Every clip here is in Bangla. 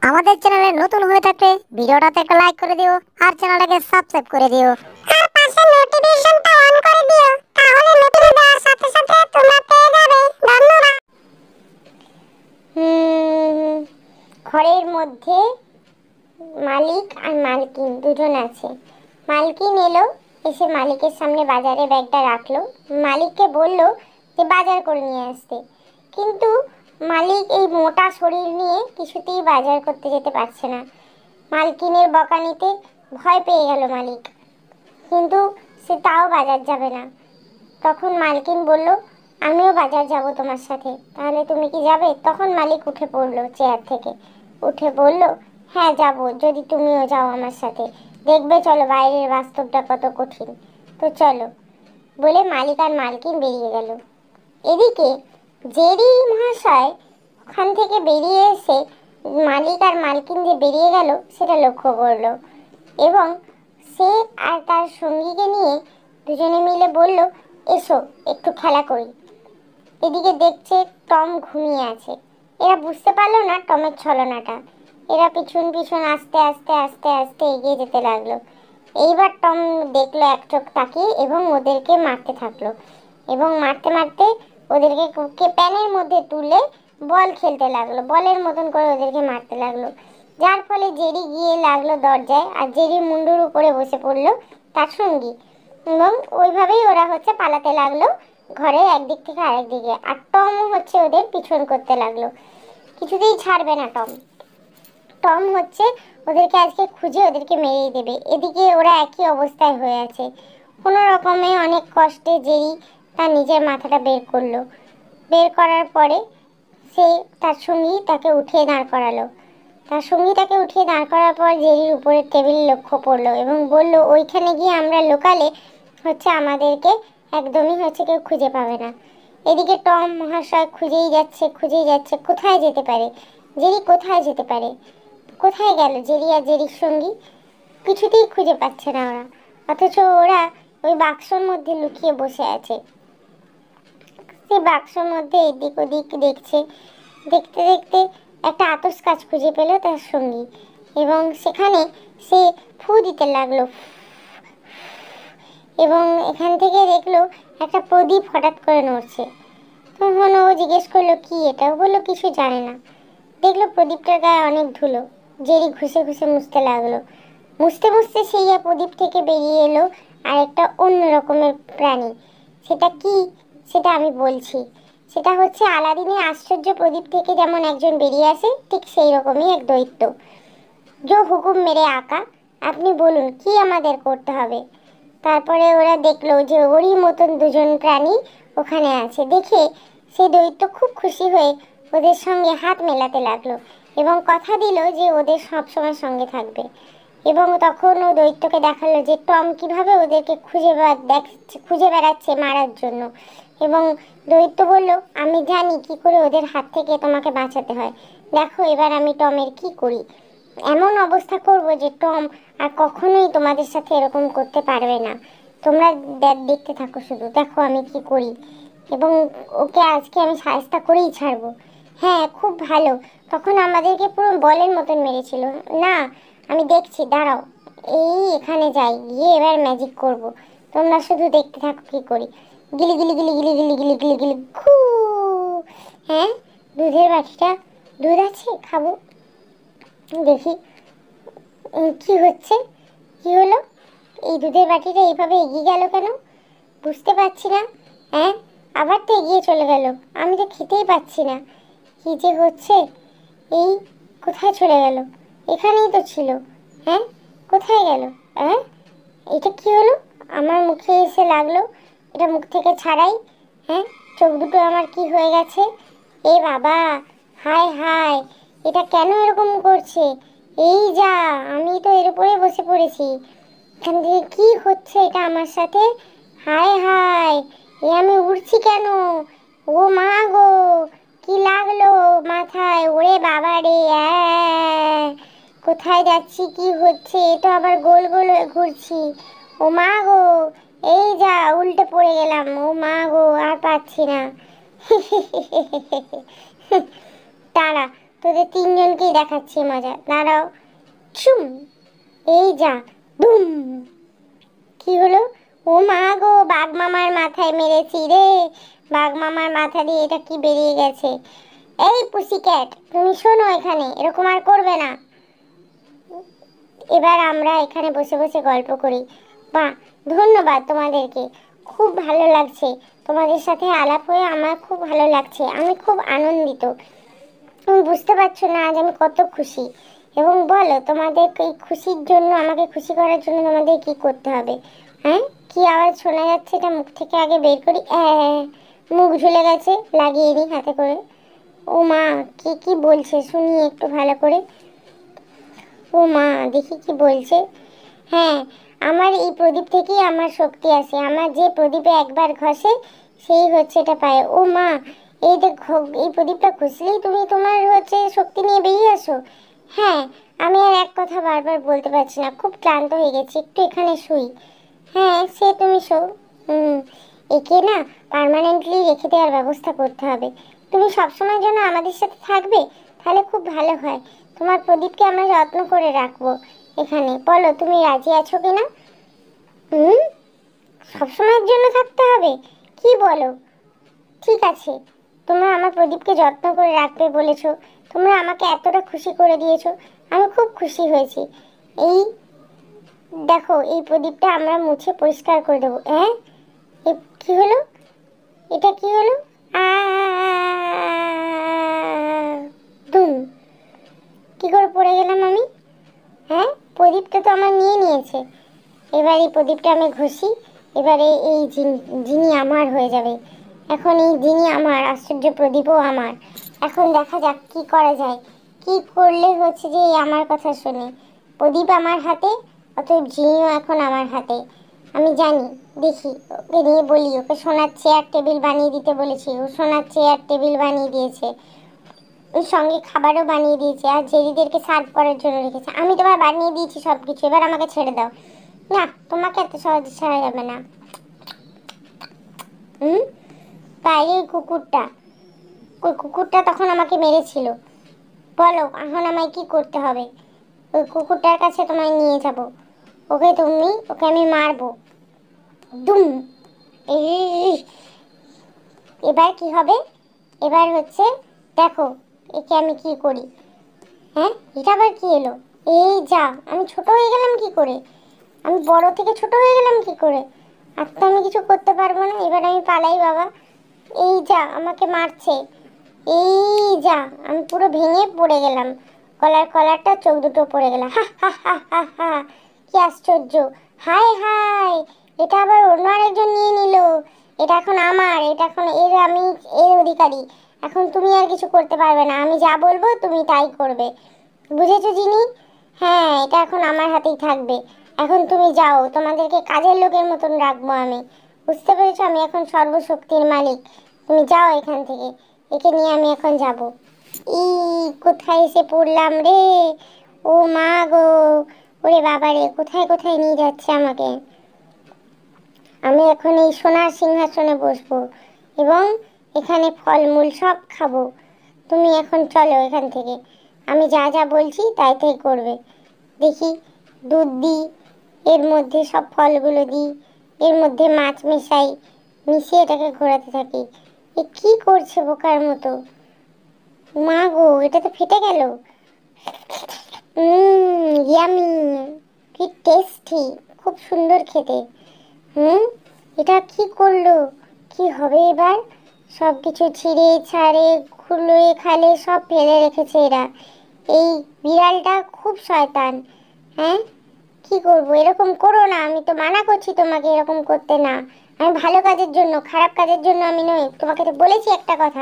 আমাদের চ্যানেলে নতুন হয়ে থাকলে ভিডিওটাতে একটা লাইক করে দিও আর চ্যানেলটাকে সাবস্ক্রাইব করে দিও আর পাশে নোটিফিকেশনটা অন করে দিও, তাহলে নতুন দেওয়ার সাথে সাথে তোমরা পেয়ে যাবে। ধন্যবাদ। ঘরের মধ্যে মালিক আর মালকিন দুজন আছে। মালকিন এলো, এসে মালিকের সামনে বাজারে ব্যাগটা রাখলো। মালিককে বলল যে বাজার করে নিয়ে আসতে, কিন্তু মালিক এই মোটা শরীর নিয়ে কিছুতেই বাজার করতে যেতে পারছে না। মালকিনের বকানিতে ভয় পেয়ে গেল মালিক, কিন্তু সে তাও বাজার যাবে না। তখন মালকিন বলল, আমিও বাজার যাব তোমার সাথে, তাহলে তুমি কি যাবে? তখন মালিক উঠে পড়লো চেয়ার থেকে, উঠে বলল, হ্যাঁ যাব, যদি তুমিও যাও আমার সাথে, দেখবে চলো বাইরের বাস্তবটা কত কঠিন। তো চলো বলে মালিক আর মালকিন বেরিয়ে গেল। এদিকে জেরি মহাশয় ওখান থেকে বেরিয়ে এসে মালিক আর মালকিন যে বেরিয়ে গেল সেটা লক্ষ্য করলো, এবং সে আর তার সঙ্গীকে নিয়ে দুজনে মিলে বলল, এসো একটু খেলা করি। এদিকে দেখছে টম ঘুমিয়ে আছে। এরা বুঝতে পারলো না টমের ছলনাটা। এরা পিছন পিছন আস্তে আস্তে আস্তে আস্তে এগিয়ে যেতে লাগলো। এইবার টম দেখলো এক চোখ তাকিয়ে এবং ওদেরকে মারতে থাকলো, এবং মারতে মারতে ওদেরকে প্যানের মধ্যে তুলে বল খেলতে লাগলো, বলের মতন করে ওদেরকে মারতে লাগলো। যার ফলে জেরি গিয়ে লাগলো দরজায়, আর জেরির মুন্ডুর উপরে বসে পড়লো তার সঙ্গী, এবং ওইভাবেই ওরা পালাতে লাগলো ঘরের একদিক থেকে আরেক দিকে। আর টম ওদের পিছন করতে লাগলো, কিছুতেই ছাড়বে না টম। টম ওদেরকে আজকে খুঁজে ওদেরকে মেরেই দেবে। এদিকে ওরা একই অবস্থায় হয়ে আছে। কোনো রকমে অনেক কষ্টে জেরি তার নিজের মাথাটা বের করলো। বের করার পরে সে তার সঙ্গী তাকে উঠিয়ে দাঁড় করালো। তার সঙ্গী তাকে উঠিয়ে দাঁড় করার পর জেরির উপরের টেবিল লক্ষ্য করলো এবং বলল, ওইখানে গিয়ে আমরা লোকালে আমাদেরকে একদমই কেউ খুঁজে পাবে না। এদিকে টম মহাশয় খুঁজেই যাচ্ছে, কোথায় যেতে পারে জেরি, কোথায় যেতে পারে? কোথায় গেল জেরি আর জেরির সঙ্গী? কিছুতেই খুঁজে পাচ্ছে না ওরা, অথচ ওরা ওই বাক্সর মধ্যে লুকিয়ে বসে আছে। সে বাক্সর মধ্যে এদিক ওদিক দেখছে, দেখতে দেখতে একটা আতস কাজ খুঁজে পেল তার সঙ্গী, এবং সেখানে সে ফু দিতে লাগলো, এবং এখান থেকে দেখলো একটা প্রদীপ হঠাৎ করে নড়ছে। তখন ও জিজ্ঞেস করলো, কি এটা? ও বললো কিছু জানে না। দেখলো প্রদীপটার গায়ে অনেক ধুলো। জেরি ঘুষে ঘুষে মুছতে লাগলো। মুছতে মুছতে সেই প্রদীপ থেকে বেরিয়ে এলো আর একটা অন্য রকমের প্রাণী। সেটা কি সেটা আমি বলছি। সেটা আলাদিনের আশ্চর্য প্রদীপ থেকে যেমন একজন বেরিয়ে আসে, ঠিক সেই রকমই এক দৈত্য। জো হুকুম মেরে আকা, আপনি বলুন কি আমাদের করতে হবে। তারপরে ওরা দেখলো যে ওরই মতন দুজন প্রাণী ওখানে আছে। দেখে সেই দৈত্য খুব খুশি হয়ে ওদের সঙ্গে হাত মেলাতে লাগলো এবং কথা দিল যে ওদের সবসময় সঙ্গে থাকবে। এবং তখন ও দৈত্যকে দেখালো যে টম কিভাবে ওদেরকে খুঁজে বেড়াচ্ছে মারার জন্য। এবং দৈত্য বলল, আমি জানি কি করে ওদের হাত থেকে তোমাকে বাঁচাতে হয়। দেখো এবার আমি টমের কি করি। এমন অবস্থা করব যে টম আর কখনোই তোমাদের সাথে এরকম করতে পারবে না। তোমরা দেখতে থাকো, শুধু দেখো আমি কি করি, এবং ওকে আজকে আমি শায়েস্তা করেই ছাড়বো। হ্যাঁ, খুব ভালো। তখন আমাদেরকে পুরো বলের মতন মেরেছিল না। আমি দেখছি, দাঁড়াও, এই এখানে যাই, গিয়ে এবার ম্যাজিক করব। তোমরা শুধু দেখতে থাকো কি করি। গিলি গিলি গিলি গিলি গিলি গিলি গিলি গিলি ঘু। হ্যাঁ, দুধের বাটিটা, দুধ আছে, খাবো। দেখি কি হচ্ছে, কি হলো, এই দুধের বাটিটা এইভাবে এগিয়ে গেল কেন? বুঝতে পারছি না। হ্যাঁ, আবার তো এগিয়ে চলে গেল। আমি তো খেতেই পাচ্ছি না। কি যে হচ্ছে, এই কোথায় চলে গেল? এখানেই তো ছিল। হ্যাঁ, কোথায় গেল? হ্যাঁ, এটা কি হলো? আমার মুখে এসে লাগলো। এটা মুখ থেকে ছাড়াই। হ্যাঁ, চোখ দুটো আমার কি হয়ে গেছে? এ বাবা, হায় হায়, এটা কেন এরকম করছে? এই যা, আমি তো এর উপরে বসে পড়েছি। এখান থেকে কি হচ্ছে এটা আমার সাথে? হায় হায়, এ আমি উড়ছি কেন? ও মা গো, কি লাগলো মাথায়? ওরে বাবা রে, কোথায় যাচ্ছি, কি হচ্ছে? এ তো আবার গোল গোল হয়ে ঘুরছি। ও মা গো, এই যা, উল্টে পড়ে গেলাম। ও মা গো, আর পাচ্ছি না। দাঁড়া, তোদের তিনজনকেই দেখাচ্ছি মজা, দাঁড়াও। চুম, এই যা, দুম। কি হলো? ও মা গো, বাঘ মামার মাথায় মেরেছি রে। বাঘ মামার মাথা দিয়ে এটা কি বেরিয়ে গেছে। এই পুসিক্যাট, তুমি শোনো, এখানে এরকম আর করবে না। এবার আমরা এখানে বসে বসে গল্প করি। বাহ, ধন্যবাদ তোমাদেরকে, খুব ভালো লাগছে তোমাদের সাথে আলাপ হয়ে, আমার খুব ভালো লাগছে, আমি খুব আনন্দিত। তুমি বুঝতে পারছো না আজ আমি কত খুশি। এবং বলো, তোমাদের এই খুশির জন্য, আমাকে খুশি করার জন্য তোমাদের কি করতে হবে? হ্যাঁ, কি আওয়াজ শোনা যাচ্ছে, এটা মুখ থেকে আগে বের করি। মুখ ঝুলে গেছে, লাগিয়ে নি হাতে করে। ও মা, কি কি বলছে শুনি একটু ভালো করে। ও মা, দেখি কি বলছে। হ্যাঁ, আমার এই প্রদীপ থেকেই আমার শক্তি আসে, আমার যে প্রদীপে একবার ঘষে সেই হচ্ছে এটা পায়। ও মা, এই দেখো, এই প্রদীপটা ঘষলেই তুমি তোমার হচ্ছে শক্তি নিয়ে বেরিয়ে আসো। হ্যাঁ, আমি আর এক কথা বারবার বলতে পারছি না, খুব ক্লান্ত হয়ে গেছি, একটু এখানে শুই। হ্যাঁ, সে তুমি শো। একে না পার্মানেন্টলি রেখে দেওয়ার ব্যবস্থা করতে হবে। তুমি সবসময় যেন আমাদের সাথে থাকবে, তাহলে খুব ভালো হয়। তোমার প্রদীপকে আমরা যত্ন করে রাখবো এখানে। বলো, তুমি রাজি আছো কিনা? হুম, সবসময়ের জন্য থাকতে হবে? কি বলো? ঠিক আছে, তোমরা আমার প্রদীপকে যত্ন করে রাখবে বলেছো, তোমরা আমাকে এতটা খুশি করে দিয়েছো, আমি খুব খুশি হয়েছি। এই দেখো, এই প্রদীপটা আমরা মুছে পরিষ্কার করে দেবো। হ্যাঁ, কি হলো? এটা কি হলো? আ দুম, কি করে পড়ে গেলাম আমি? হ্যাঁ, প্রদীপটা তো আমার নিয়ে নিয়েছে। এবার এই প্রদীপটা আমি ঘষি, এবারে এই জিনি আমার হয়ে যাবে। এখন এই জিনি আমার, আশ্চর্য প্রদীপও আমার। এখন দেখা যাক কি করা যায়, কি করলে হচ্ছে যে আমার কথা শোনে। প্রদীপ আমার হাতে, অতএব জিনিও এখন আমার হাতে। আমি জানি, দেখি, ওকে নিয়ে বলি, ওকে সোনার চেয়ার টেবিল বানিয়ে দিতে বলেছি, ও সোনার চেয়ার টেবিল বানিয়ে দিয়েছে। ওর সঙ্গে খাবারও বানিয়ে দিয়েছে, আর জেরিদেরকে সার্ভ করার জন্য রেখেছে। আমি তোমার বানিয়ে দিয়েছি সব কিছু, এবার আমাকে ছেড়ে দাও। না, তোমাকে এত সহজে ছাড়া যাবে না। হুম, বাইরে ওই কুকুরটা তখন আমাকে মেরেছিল। বলো, এখন আমায় কি করতে হবে? ওই কুকুরটার কাছে তোমায় নিয়ে যাব, ওকে আমি মারবো। দুম। এই, এবার কি হবে? এবার হচ্ছে, দেখো, একে আমি কি করি। হ্যাঁ, এটা আবার কি এলো? এই যা, আমি ছোট হয়ে গেলাম কি করে? আমি বড় থেকে ছোট হয়ে গেলাম কি করে? আর তো আমি কিছু করতে পারবো না, এবার আমি পালাই বাবা। এই যা, আমাকে মারছে। এই যা, আমি পুরো ভেঙে পড়ে গেলাম, কলারটা চোখ দুটো পড়ে গেল। হা হা হা হা হা, কি আশ্চর্য! হাই হাই, এটা আবার অন্য আরেকজন নিয়ে নিল। এটা এখন আমার, এটা এখন আমি এর অধিকারী। এখন তুমি আর কিছু করতে পারবে না, আমি যা বলবো তুমি তাই করবে, বুঝেছো জিনি? হ্যাঁ, এটা এখন আমার হাতেই থাকবে। এখন তুমি যাও, তোমাদেরকে কাজের লোকের মতন রাখবো আমি। বুঝতে পেরেছো? আমি এখন সর্বশক্তির মালিক। তুমি যাও এখান থেকে, একে নিয়ে আমি এখন যাব। কোথায় এসে পড়লাম রে! ও মা গো, ওরে বাবা রে, কোথায় কোথায় নিয়ে যাচ্ছে আমাকে। আমি এখন এই সোনার সিংহাসনে বসবো এবং এখানে ফলমূল সব খাবো। তুমি এখন চলো এখান থেকে, আমি যা যা বলছি তাই তাই করবে। দেখি, দুধ দিই, এর মধ্যে সব ফলগুলো দিই, এর মধ্যে মাছ মেশাই, মিশিয়ে এটাকে ঘোরাতে থাকি। এ কি করছে বোকার মতো? মা গো, এটা তো ফেটে গেল। ইয়ামি, কি টেস্টি, খুব সুন্দর খেতে। এটা কি করলো? কি হবে এবার? সব কিছু ছিঁড়ে ছাড়ে খুলে খালে সব ফেলে রেখেছে এরা। এই বিড়ালটা খুব শয়তান। হ্যাঁ, কি করবো? এরকম করো না, আমি তো মানা করছি তোমাকে এরকম করতে না। আমি ভালো কাজের জন্য, খারাপ কাজের জন্য আমি নই, তোমাকে তো বলেছি একটা কথা।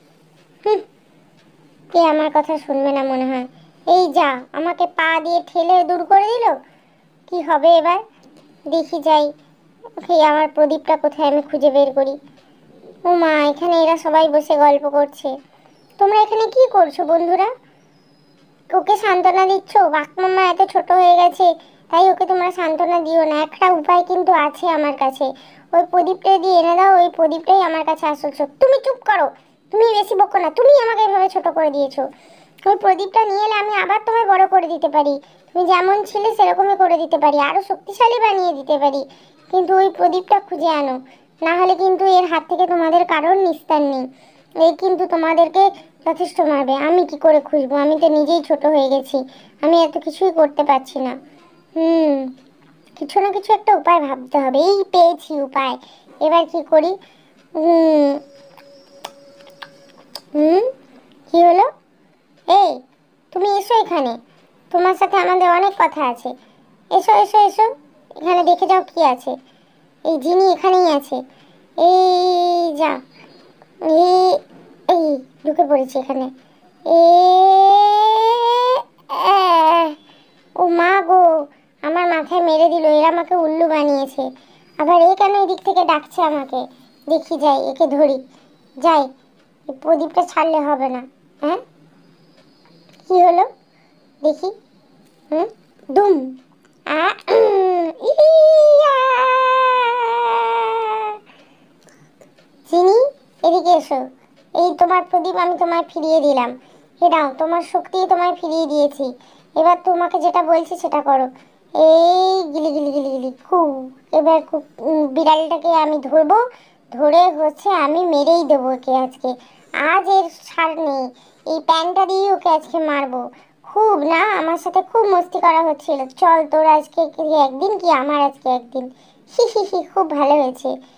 কে আমার কথা শুনবে না মনে হয়। এই যা, আমাকে পা দিয়ে ঠেলে দূর করে দিল। কি হবে এবার? দেখি যাই, আমার প্রদীপটা কোথায় আমি খুঁজে বের করি। ও মা, এখানে এরা সবাই বসে গল্প করছে। তোমরা এখানে কি করছো বন্ধুরা? ওকে সান্ত্বনা দিচ্ছ? বাঘ মামা এত ছোট হয়ে গেছে, তাই ওকে তোমরা সান্ত্বনা দিও না। একটা উপায় কিন্তু আছে আমার কাছে, ওই প্রদীপটা দিয়ে এনে দাও, ওই প্রদীপটাই আমার কাছে আসল শক্তি। তুমি চুপ করো, তুমি বেশি বকো না, তুমি আমাকে এভাবে ছোট করে দিয়েছো। ওই প্রদীপটা নিয়ে এলে আমি আবার তোমায় বড় করে দিতে পারি, তুমি যেমন ছিলে সেরকমই করে দিতে পারি, আরো শক্তিশালী বানিয়ে দিতে পারি। কিন্তু ওই প্রদীপটা খুঁজে আনো, না হলে কিন্তু এর হাত থেকে তোমাদের কারোর নিস্তার নেই। এই কিন্তু তোমাদেরকে যথেষ্ট মারবে। আমি কি করে খুঁজবো, আমি তো নিজেই ছোট হয়ে গেছি, আমি এত কিছুই করতে পারছি না। কিছু না কিছু একটা উপায় ভাবতে হবে। এই পেয়েছি উপায়, এবার কি করি? হুম হুম কি হলো? এই, তুমি এসো এখানে, তোমার সাথে আমাদের অনেক কথা আছে। এসো এসো এসো, এখানে দেখে যাও কি আছে। এই জিনি এখানেই আছে। এই যা, এই এই ঢুকে পড়েছি এখানে। এ আহ, ও মা গো, আমার মাথায় মেরে দিল, এরা আমাকে উল্লু বানিয়েছে। আবার এ কেন এদিক থেকে ডাকছে আমাকে? দেখি যাই, একে ধরি, যাই। এই প্রদীপটা ছাড়লে হবে না। হ্যাঁ, কি হলো দেখি। হুম, দুম। আ ইয়া! চিনি, এদিকে এসো। এই তোমার প্রদীপ আমি তোমায় ফিরিয়ে দিলাম। এ নাও, তোমার শক্তি তোমায় ফিরিয়ে দিয়েছি। এবার তোমাকে যেটা বলছি সেটা করো। এই গিলি গিলি গিলি গিলি খু। এবার বিড়ালটাকে আমি ধরবো, ধরে হচ্ছে আমি মেরেই দেবো ওকে আজকে। আজ এর ছাড় নেই, এই প্যানটা দিয়ে ওকে আজকে মারবো। খুব না, আমার সাথে খুব মস্তি করা হচ্ছিল। চল তোর আজকে কি একদিন, কি আমার আজকে একদিন। হি হি হি, খুব ভালো হয়েছে।